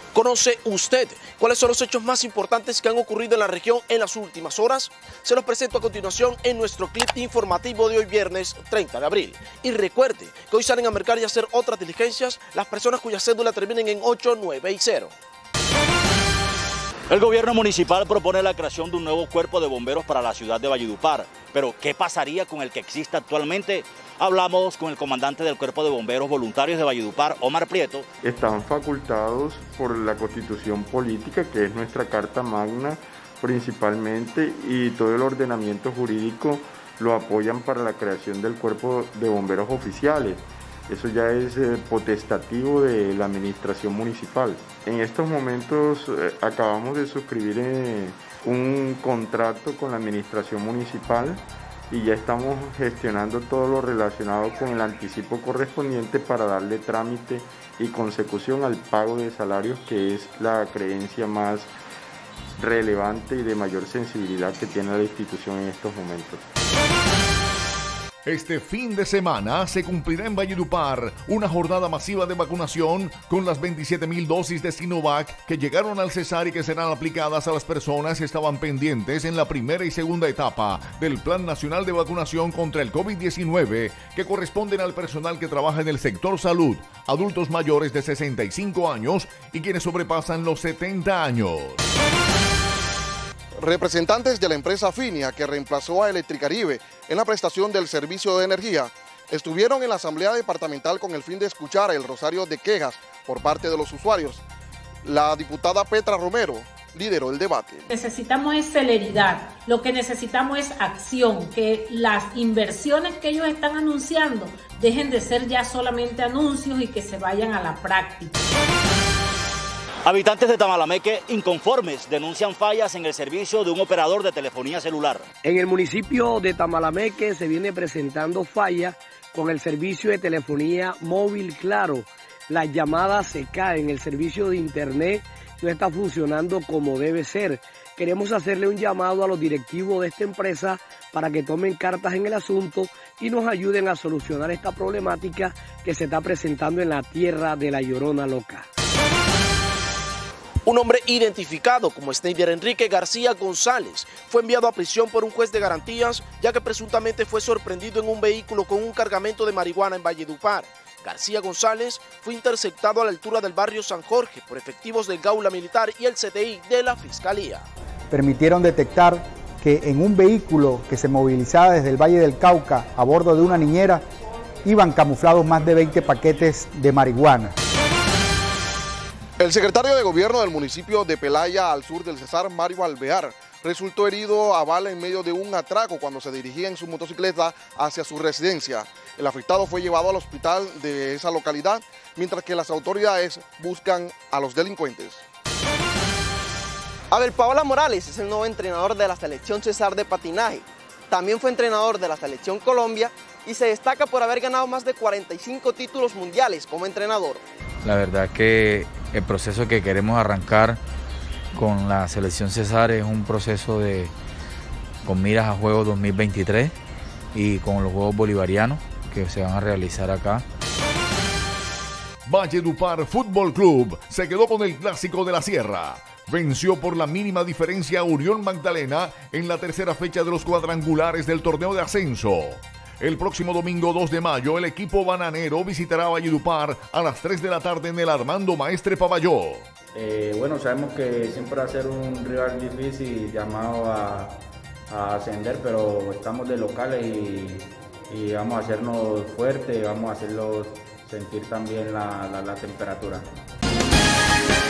¿Conoce usted cuáles son los hechos más importantes que han ocurrido en la región en las últimas horas? Se los presento a continuación en nuestro clip informativo de hoy viernes 30 de abril. Y recuerde que hoy salen a mercar y a hacer otras diligencias las personas cuya cédula terminen en 8, 9 y 0. El gobierno municipal propone la creación de un nuevo cuerpo de bomberos para la ciudad de Valledupar. Pero, ¿qué pasaría con el que existe actualmente? Hablamos con el comandante del Cuerpo de Bomberos Voluntarios de Valledupar, Omar Prieto. Están facultados por la Constitución Política, que es nuestra Carta Magna principalmente, y todo el ordenamiento jurídico lo apoyan para la creación del Cuerpo de Bomberos Oficiales. Eso ya es potestativo de la administración municipal. En estos momentos acabamos de suscribir un contrato con la administración municipal y ya estamos gestionando todo lo relacionado con el anticipo correspondiente para darle trámite y consecución al pago de salarios, que es la creencia más relevante y de mayor sensibilidad que tiene la institución en estos momentos. Este fin de semana se cumplirá en Valledupar una jornada masiva de vacunación con las 27,000 dosis de Sinovac que llegaron al Cesar y que serán aplicadas a las personas que estaban pendientes en la primera y segunda etapa del Plan Nacional de Vacunación contra el COVID-19, que corresponden al personal que trabaja en el sector salud, adultos mayores de 65 años y quienes sobrepasan los 70 años. Representantes de la empresa Finia, que reemplazó a Electricaribe en la prestación del servicio de energía, estuvieron en la Asamblea Departamental con el fin de escuchar el rosario de quejas por parte de los usuarios. La diputada Petra Romero lideró el debate. Necesitamos es celeridad, lo que necesitamos es acción, que las inversiones que ellos están anunciando dejen de ser ya solamente anuncios y que se vayan a la práctica. Habitantes de Tamalameque inconformes denuncian fallas en el servicio de un operador de telefonía celular. En el municipio de Tamalameque se viene presentando fallas con el servicio de telefonía móvil Claro. Las llamadas se caen, el servicio de internet no está funcionando como debe ser. Queremos hacerle un llamado a los directivos de esta empresa para que tomen cartas en el asunto y nos ayuden a solucionar esta problemática que se está presentando en la tierra de la Llorona Loca. Un hombre identificado como Sneider Enrique García González fue enviado a prisión por un juez de garantías, ya que presuntamente fue sorprendido en un vehículo con un cargamento de marihuana en Valledupar. García González fue interceptado a la altura del barrio San Jorge por efectivos del Gaula Militar y el CTI de la Fiscalía. Permitieron detectar que en un vehículo que se movilizaba desde el Valle del Cauca a bordo de una niñera iban camuflados más de 20 paquetes de marihuana. El secretario de Gobierno del municipio de Pelaya, al sur del Cesar, Mario Alvear, resultó herido a bala en medio de un atraco cuando se dirigía en su motocicleta hacia su residencia. El afectado fue llevado al hospital de esa localidad, mientras que las autoridades buscan a los delincuentes. Abel Paola Morales es el nuevo entrenador de la selección Cesar de patinaje. También fue entrenador de la selección Colombia y se destaca por haber ganado más de 45 títulos mundiales como entrenador. La verdad que el proceso que queremos arrancar con la selección Cesar es un proceso con miras a Juegos 2023 y con los Juegos Bolivarianos que se van a realizar acá. Valledupar Fútbol Club se quedó con el clásico de la Sierra. Venció por la mínima diferencia a Unión Magdalena en la tercera fecha de los cuadrangulares del torneo de ascenso. El próximo domingo 2 de mayo, el equipo bananero visitará Valledupar a las 3 de la tarde en el Armando Maestre Pavalló. Bueno, sabemos que siempre va a ser un rival difícil llamado a ascender, pero estamos de locales y vamos a hacernos fuertes, vamos a hacerlos sentir también la temperatura.